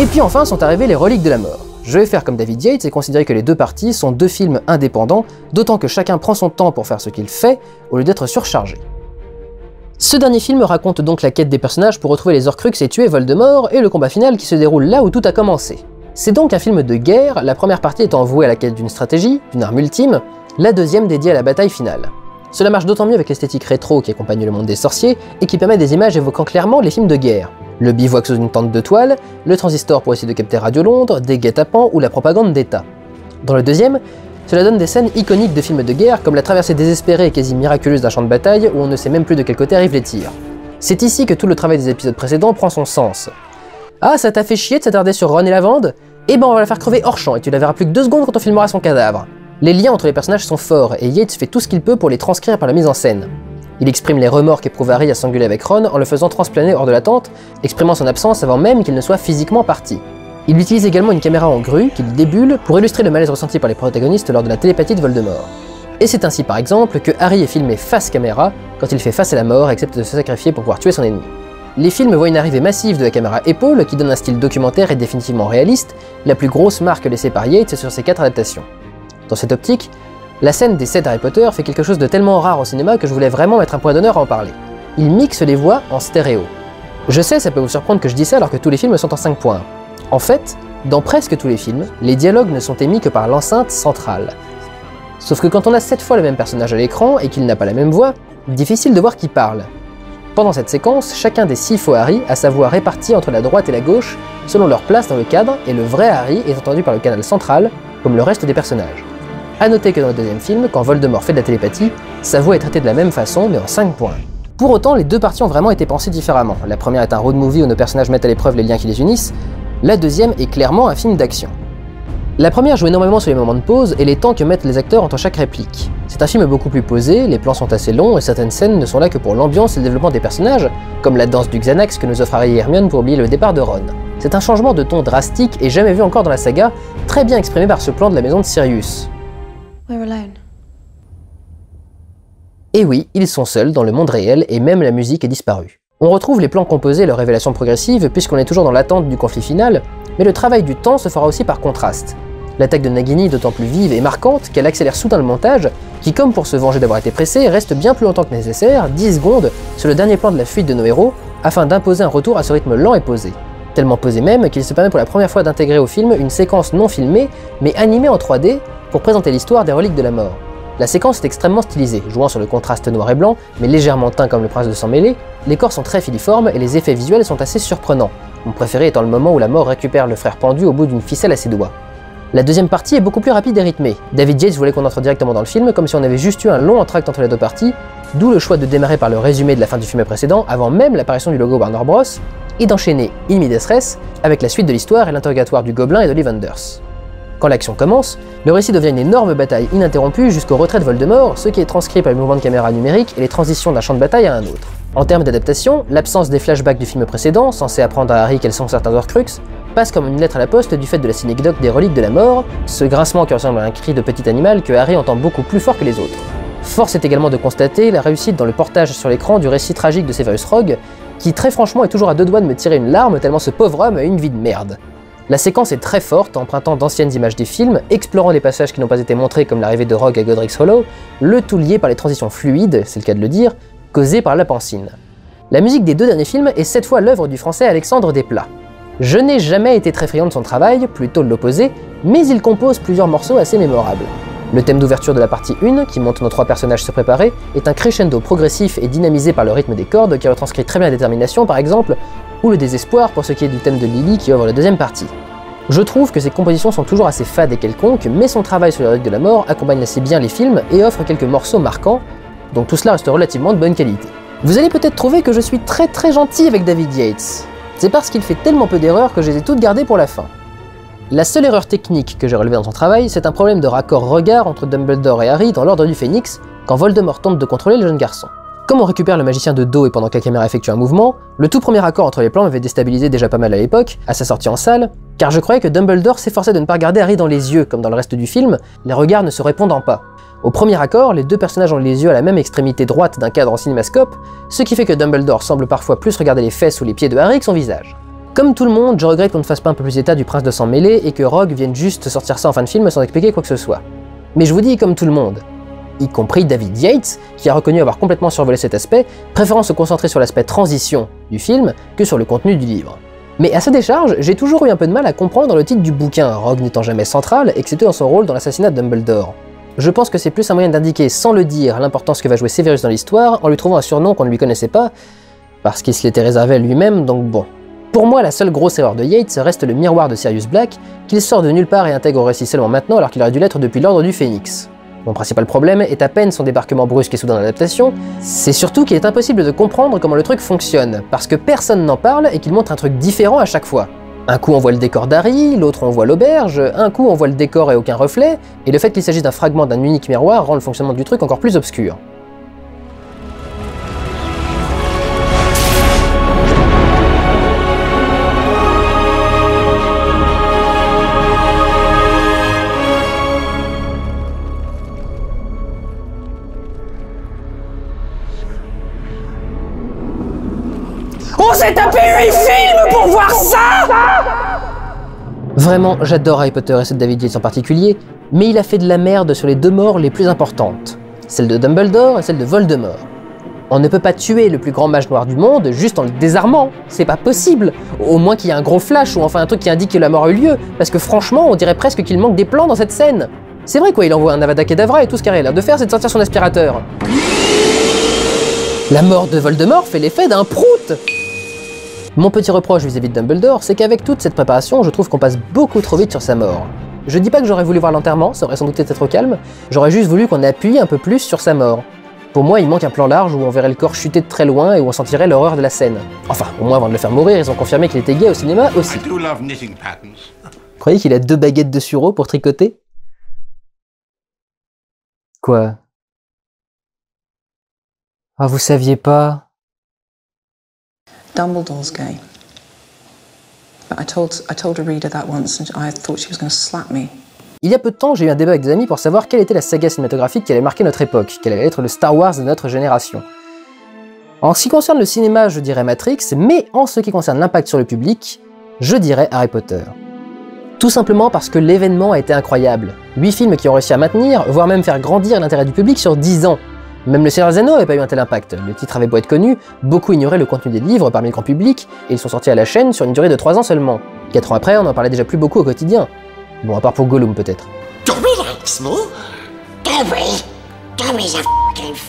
Et puis enfin sont arrivées les Reliques de la Mort. Je vais faire comme David Yates et considérer que les deux parties sont deux films indépendants, d'autant que chacun prend son temps pour faire ce qu'il fait, au lieu d'être surchargé. Ce dernier film raconte donc la quête des personnages pour retrouver les Horcruxes et tuer Voldemort, et le combat final qui se déroule là où tout a commencé. C'est donc un film de guerre, la première partie étant vouée à la quête d'une stratégie, d'une arme ultime, la deuxième dédiée à la bataille finale. Cela marche d'autant mieux avec l'esthétique rétro qui accompagne le monde des sorciers et qui permet des images évoquant clairement les films de guerre. Le bivouac sous une tente de toile, le transistor pour essayer de capter Radio Londres, des guet-apens ou la propagande d'État. Dans le deuxième, cela donne des scènes iconiques de films de guerre comme la traversée désespérée et quasi miraculeuse d'un champ de bataille où on ne sait même plus de quel côté arrivent les tirs. C'est ici que tout le travail des épisodes précédents prend son sens. Ah, ça t'a fait chier de s'attarder sur Ron et Lavande? Eh ben on va la faire crever hors champ et tu la verras plus que 2 secondes quand on filmera son cadavre. Les liens entre les personnages sont forts et Yates fait tout ce qu'il peut pour les transcrire par la mise en scène. Il exprime les remords qu'éprouve Harry à s'engueuler avec Ron en le faisant transplaner hors de la tente, exprimant son absence avant même qu'il ne soit physiquement parti. Il utilise également une caméra en grue qu'il débule pour illustrer le malaise ressenti par les protagonistes lors de la télépathie de Voldemort. Et c'est ainsi par exemple que Harry est filmé face caméra quand il fait face à la mort et accepte de se sacrifier pour pouvoir tuer son ennemi. Les films voient une arrivée massive de la caméra épaule qui donne un style documentaire et définitivement réaliste, la plus grosse marque laissée par Yates sur ses 4 adaptations. Dans cette optique, la scène des 7 Harry Potter fait quelque chose de tellement rare au cinéma que je voulais vraiment mettre un point d'honneur à en parler. Il mixe les voix en stéréo. Je sais, ça peut vous surprendre que je dise ça alors que tous les films sont en 5 points. En fait, dans presque tous les films, les dialogues ne sont émis que par l'enceinte centrale. Sauf que quand on a 7 fois le même personnage à l'écran et qu'il n'a pas la même voix, difficile de voir qui parle. Pendant cette séquence, chacun des 6 faux Harry a sa voix répartie entre la droite et la gauche, selon leur place dans le cadre, et le vrai Harry est entendu par le canal central, comme le reste des personnages. A noter que dans le deuxième film, quand Voldemort fait de la télépathie, sa voix est traitée de la même façon, mais en 5 points. Pour autant, les deux parties ont vraiment été pensées différemment. La première est un road movie où nos personnages mettent à l'épreuve les liens qui les unissent, la deuxième est clairement un film d'action. La première joue énormément sur les moments de pause et les temps que mettent les acteurs entre chaque réplique. C'est un film beaucoup plus posé, les plans sont assez longs et certaines scènes ne sont là que pour l'ambiance et le développement des personnages, comme la danse du Xanax que nous offre Harry et Hermione pour oublier le départ de Ron. C'est un changement de ton drastique et jamais vu encore dans la saga, très bien exprimé par ce plan de la maison de Sirius. We're alone. Et oui, ils sont seuls dans le monde réel et même la musique est disparue. On retrouve les plans composés et leurs révélations progressives puisqu'on est toujours dans l'attente du conflit final, mais le travail du temps se fera aussi par contraste. L'attaque de Nagini est d'autant plus vive et marquante qu'elle accélère soudain le montage, qui comme pour se venger d'avoir été pressé, reste bien plus longtemps que nécessaire, 10 secondes, sur le dernier plan de la fuite de nos héros, afin d'imposer un retour à ce rythme lent et posé. Tellement posé même qu'il se permet pour la première fois d'intégrer au film une séquence non filmée, mais animée en 3D, pour présenter l'histoire des Reliques de la Mort. La séquence est extrêmement stylisée, jouant sur le contraste noir et blanc, mais légèrement teint comme le prince de sang mêlé, les corps sont très filiformes et les effets visuels sont assez surprenants, mon préféré étant le moment où la mort récupère le frère pendu au bout d'une ficelle à ses doigts. La deuxième partie est beaucoup plus rapide et rythmée. David Yates voulait qu'on entre directement dans le film comme si on avait juste eu un long entracte entre les deux parties, d'où le choix de démarrer par le résumé de la fin du film précédent avant même l'apparition du logo Warner Bros, et d'enchaîner in medias res avec la suite de l'histoire et l'interrogatoire du gobelin et d'Ollivanders. Quand l'action commence, le récit devient une énorme bataille ininterrompue jusqu'au retrait de Voldemort, ce qui est transcrit par les mouvements de caméra numériques et les transitions d'un champ de bataille à un autre. En termes d'adaptation, l'absence des flashbacks du film précédent, censé apprendre à Harry quels sont certains Horcruxes, passe comme une lettre à la poste du fait de la synecdoque des Reliques de la Mort, ce grincement qui ressemble à un cri de petit animal que Harry entend beaucoup plus fort que les autres. Force est également de constater la réussite dans le portage sur l'écran du récit tragique de Severus Rogue, qui très franchement est toujours à 2 doigts de me tirer une larme tellement ce pauvre homme a une vie de merde. La séquence est très forte, empruntant d'anciennes images des films, explorant des passages qui n'ont pas été montrés comme l'arrivée de Rogue à Godric's Hollow, le tout lié par les transitions fluides, c'est le cas de le dire, causées par la pancine. La musique des 2 derniers films est cette fois l'œuvre du français Alexandre Desplat. Je n'ai jamais été très friand de son travail, plutôt de l'opposé, mais il compose plusieurs morceaux assez mémorables. Le thème d'ouverture de la partie 1, qui montre nos 3 personnages se préparer, est un crescendo progressif et dynamisé par le rythme des cordes qui retranscrit très bien la détermination par exemple, ou le désespoir pour ce qui est du thème de Lily qui ouvre la deuxième partie. Je trouve que ces compositions sont toujours assez fades et quelconques, mais son travail sur les Reliques de la Mort accompagne assez bien les films et offre quelques morceaux marquants, donc tout cela reste relativement de bonne qualité. Vous allez peut-être trouver que je suis très gentil avec David Yates. C'est parce qu'il fait tellement peu d'erreurs que je les ai toutes gardées pour la fin. La seule erreur technique que j'ai relevée dans son travail, c'est un problème de raccord regard entre Dumbledore et Harry dans l'Ordre du Phénix, quand Voldemort tente de contrôler le jeune garçon. Comme on récupère le magicien de dos et pendant que la caméra effectue un mouvement, le tout premier accord entre les plans m'avait déstabilisé déjà pas mal à l'époque, à sa sortie en salle, car je croyais que Dumbledore s'efforçait de ne pas regarder Harry dans les yeux, comme dans le reste du film, les regards ne se répondant pas. Au premier accord, les 2 personnages ont les yeux à la même extrémité droite d'un cadre en cinémascope, ce qui fait que Dumbledore semble parfois plus regarder les fesses ou les pieds de Harry que son visage. Comme tout le monde, je regrette qu'on ne fasse pas un peu plus état du prince de sang mêlé et que Rogue vienne juste sortir ça en fin de film sans expliquer quoi que ce soit. Mais je vous dis comme tout le monde, y compris David Yates, qui a reconnu avoir complètement survolé cet aspect, préférant se concentrer sur l'aspect transition du film que sur le contenu du livre. Mais à sa décharge, j'ai toujours eu un peu de mal à comprendre le titre du bouquin, Rogue n'étant jamais central, excepté dans son rôle dans l'assassinat de Dumbledore. Je pense que c'est plus un moyen d'indiquer sans le dire l'importance que va jouer Severus dans l'histoire en lui trouvant un surnom qu'on ne lui connaissait pas, parce qu'il se l'était réservé à lui-même, donc bon. Pour moi, la seule grosse erreur de Yates reste le miroir de Sirius Black, qu'il sort de nulle part et intègre au récit seulement maintenant alors qu'il aurait dû l'être depuis l'Ordre du Phénix. Mon principal problème est à peine son débarquement brusque et soudain d'adaptation, c'est surtout qu'il est impossible de comprendre comment le truc fonctionne, parce que personne n'en parle et qu'il montre un truc différent à chaque fois. Un coup on voit le décor d'Harry, l'autre on voit l'auberge, un coup on voit le décor et aucun reflet, et le fait qu'il s'agisse d'un fragment d'un unique miroir rend le fonctionnement du truc encore plus obscur. On s'est tapé 8 films pour voir ça! Vraiment, j'adore Harry Potter et celle de David Yates en particulier, mais il a fait de la merde sur les deux morts les plus importantes, celle de Dumbledore et celle de Voldemort. On ne peut pas tuer le plus grand mage noir du monde juste en le désarmant, c'est pas possible. Au moins qu'il y ait un gros flash ou enfin un truc qui indique que la mort a eu lieu, parce que franchement, on dirait presque qu'il manque des plans dans cette scène. C'est vrai quoi, il envoie un Avada Kedavra et tout ce qu'il a l'air de faire, c'est de sortir son aspirateur. La mort de Voldemort fait l'effet d'un prout. Mon petit reproche vis-à-vis de Dumbledore, c'est qu'avec toute cette préparation, je trouve qu'on passe beaucoup trop vite sur sa mort. Je dis pas que j'aurais voulu voir l'enterrement, ça aurait sans doute été trop calme, j'aurais juste voulu qu'on appuie un peu plus sur sa mort. Pour moi, il manque un plan large où on verrait le corps chuter de très loin et où on sentirait l'horreur de la scène. Enfin, au moins avant de le faire mourir, ils ont confirmé qu'il était gay au cinéma aussi. Vous croyez qu'il a 2 baguettes de sureau pour tricoter? Quoi? Ah, vous saviez pas? Dumbledore's gay. But I told a reader that once and I thought she was going to slap me. Il y a peu de temps, j'ai eu un débat avec des amis pour savoir quelle était la saga cinématographique qui allait marquer notre époque, quel allait être le Star Wars de notre génération. En ce qui concerne le cinéma, je dirais Matrix, mais en ce qui concerne l'impact sur le public, je dirais Harry Potter. Tout simplement parce que l'événement a été incroyable. 8 films qui ont réussi à maintenir, voire même faire grandir l'intérêt du public sur 10 ans. Même le Seigneur des Anneaux n'avait pas eu un tel impact. Le titre avait beau être connu, beaucoup ignoraient le contenu des livres parmi le grand public, et ils sont sortis à la chaîne sur une durée de 3 ans seulement. 4 ans après, on en parlait déjà plus beaucoup au quotidien. Bon, à part pour Gollum peut-être. Dobby likes me. Dobby's a f***ing f***.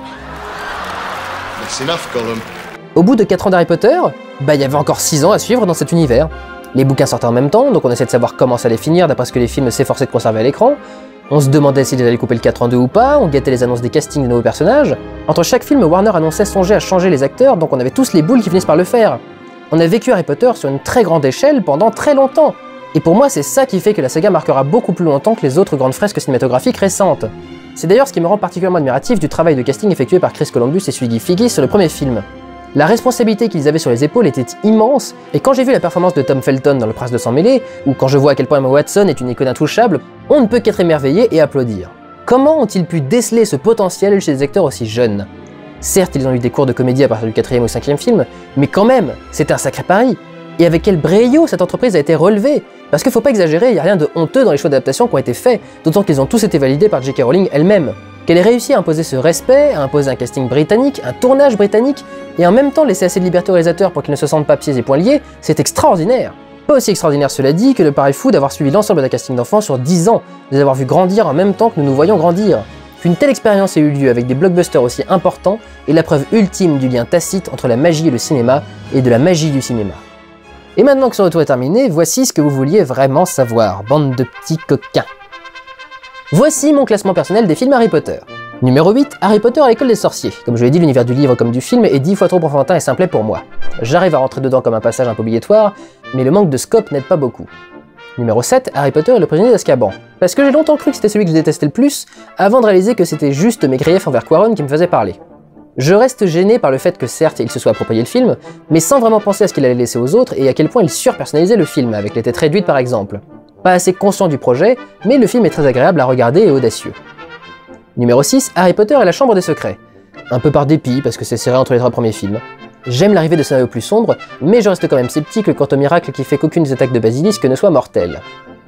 That's enough, Gollum. Au bout de 4 ans d'Harry Potter, il y avait encore 6 ans à suivre dans cet univers. Les bouquins sortaient en même temps, donc on essaie de savoir comment ça allait finir d'après ce que les films s'efforçaient de conserver à l'écran. On se demandait s'ils allaient couper le 4 en 2 ou pas, on guettait les annonces des castings de nouveaux personnages. Entre chaque film, Warner annonçait songer à changer les acteurs, donc on avait tous les boules qui finissent par le faire. On a vécu Harry Potter sur une très grande échelle pendant très longtemps. Et pour moi, c'est ça qui fait que la saga marquera beaucoup plus longtemps que les autres grandes fresques cinématographiques récentes. C'est d'ailleurs ce qui me rend particulièrement admiratif du travail de casting effectué par Chris Columbus et Twiggy Figgis sur le premier film. La responsabilité qu'ils avaient sur les épaules était immense, et quand j'ai vu la performance de Tom Felton dans Le Prince de sang mêlé, ou quand je vois à quel point Emma Watson est une icône intouchable, on ne peut qu'être émerveillé et applaudir. Comment ont-ils pu déceler ce potentiel chez des acteurs aussi jeunes? Certes, ils ont eu des cours de comédie à partir du 4e ou 5e film, mais quand même, c'était un sacré pari. Et avec quel brio cette entreprise a été relevée? Parce qu'il faut pas exagérer, il n'y a rien de honteux dans les choix d'adaptation qui ont été faits, d'autant qu'ils ont tous été validés par J.K. Rowling elle-même. Qu'elle ait réussi à imposer ce respect, à imposer un casting britannique, un tournage britannique, et en même temps laisser assez de liberté aux réalisateurs pour qu'ils ne se sentent pas pieds et poings liés, c'est extraordinaire. Pas aussi extraordinaire cela dit que le pari fou d'avoir suivi l'ensemble d'un casting d'enfants sur 10 ans, de les avoir vus grandir en même temps que nous nous voyons grandir. Qu'une telle expérience ait eu lieu avec des blockbusters aussi importants est la preuve ultime du lien tacite entre la magie et le cinéma, et de la magie du cinéma. Et maintenant que ce retour est terminé, voici ce que vous vouliez vraiment savoir, bande de petits coquins. Voici mon classement personnel des films Harry Potter. Numéro 8, Harry Potter à l'école des sorciers. Comme je l'ai dit, l'univers du livre comme du film est 10 fois trop enfantin et simplet pour moi. J'arrive à rentrer dedans comme un passage un peu obligatoire, mais le manque de scope n'aide pas beaucoup. Numéro 7, Harry Potter et le prisonnier d'Azkaban. Parce que j'ai longtemps cru que c'était celui que je détestais le plus, avant de réaliser que c'était juste mes griefs envers Quaron qui me faisaient parler. Je reste gêné par le fait que certes il se soit approprié le film, mais sans vraiment penser à ce qu'il allait laisser aux autres et à quel point il surpersonnalisait le film, avec les têtes réduites par exemple. Pas assez conscient du projet, mais le film est très agréable à regarder et audacieux. Numéro 6, Harry Potter et la Chambre des Secrets. Un peu par dépit, parce que c'est serré entre les 3 premiers films. J'aime l'arrivée de scénarios plus sombres, mais je reste quand même sceptique quant au miracle qui fait qu'aucune des attaques de basilisque ne soit mortelle.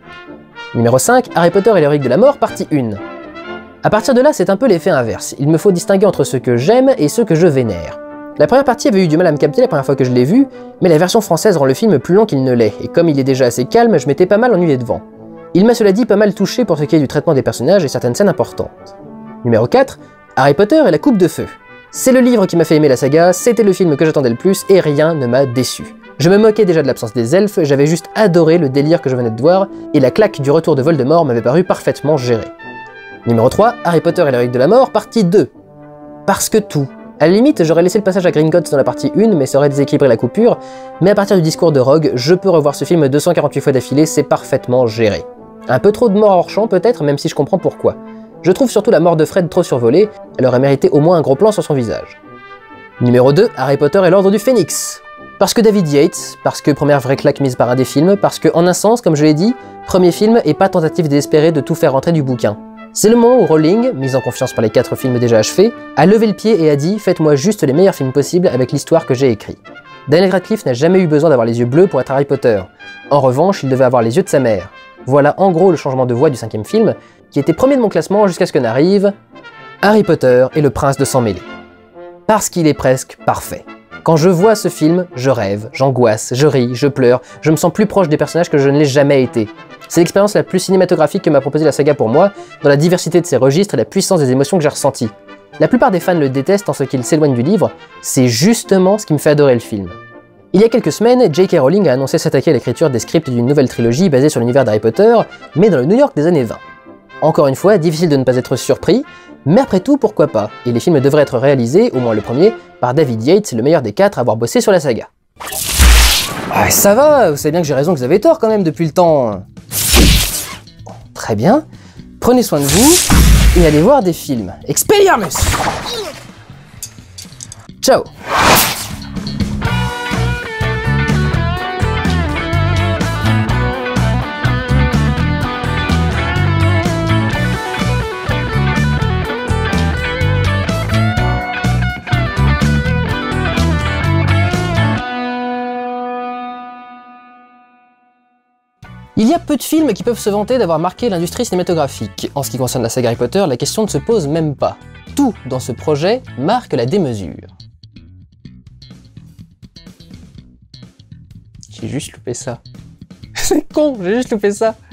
Numéro 5, Harry Potter et les reliques de la mort, partie 1. A partir de là, c'est un peu l'effet inverse. Il me faut distinguer entre ceux que j'aime et ceux que je vénère. La première partie avait eu du mal à me capter la première fois que je l'ai vu, mais la version française rend le film plus long qu'il ne l'est, et comme il est déjà assez calme, je m'étais pas mal ennuyé devant. Il m'a cela dit pas mal touché pour ce qui est du traitement des personnages et certaines scènes importantes. Numéro 4, Harry Potter et la Coupe de Feu. C'est le livre qui m'a fait aimer la saga, c'était le film que j'attendais le plus, et rien ne m'a déçu. Je me moquais déjà de l'absence des elfes, j'avais juste adoré le délire que je venais de voir, et la claque du retour de Voldemort m'avait paru parfaitement gérée. Numéro 3, Harry Potter et les reliques de la mort, partie 2. Parce que tout. À la limite, j'aurais laissé le passage à Gringotts dans la partie 1, mais ça aurait déséquilibré la coupure, mais à partir du discours de Rogue, je peux revoir ce film 248 fois d'affilée, c'est parfaitement géré. Un peu trop de morts hors champ peut-être, même si je comprends pourquoi. Je trouve surtout la mort de Fred trop survolée, elle aurait mérité au moins un gros plan sur son visage. Numéro 2, Harry Potter et l'Ordre du Phénix. Parce que David Yates, parce que première vraie claque mise par un des films, parce que, en un sens, comme je l'ai dit, premier film et pas tentative désespérée de tout faire rentrer du bouquin. C'est le moment où Rowling, mise en confiance par les 4 films déjà achevés, a levé le pied et a dit « Faites-moi juste les meilleurs films possibles avec l'histoire que j'ai écrite ». Daniel Radcliffe n'a jamais eu besoin d'avoir les yeux bleus pour être Harry Potter. En revanche, il devait avoir les yeux de sa mère. Voilà en gros le changement de voix du 5e film, qui était premier de mon classement jusqu'à ce que n'arrive Harry Potter et le prince de sang mêlé. Parce qu'il est presque parfait. Quand je vois ce film, je rêve, j'angoisse, je ris, je pleure, je me sens plus proche des personnages que je ne l'ai jamais été. C'est l'expérience la plus cinématographique que m'a proposé la saga pour moi, dans la diversité de ses registres et la puissance des émotions que j'ai ressenties. La plupart des fans le détestent en ce qu'il s'éloigne du livre, c'est justement ce qui me fait adorer le film. Il y a quelques semaines, J.K. Rowling a annoncé s'attaquer à l'écriture des scripts d'une nouvelle trilogie basée sur l'univers d'Harry Potter, mais dans le New York des années 20. Encore une fois, difficile de ne pas être surpris, mais après tout, pourquoi pas, et les films devraient être réalisés, au moins le premier, par David Yates, le meilleur des 4 à avoir bossé sur la saga. Ah, ça va, vous savez bien que j'ai raison, que vous avez tort quand même depuis le temps. Très bien, prenez soin de vous, et allez voir des films. Expelliarmus! Ciao! Il y a peu de films qui peuvent se vanter d'avoir marqué l'industrie cinématographique. En ce qui concerne la saga Harry Potter, la question ne se pose même pas. Tout dans ce projet marque la démesure. J'ai juste loupé ça. C'est con, j'ai juste loupé ça.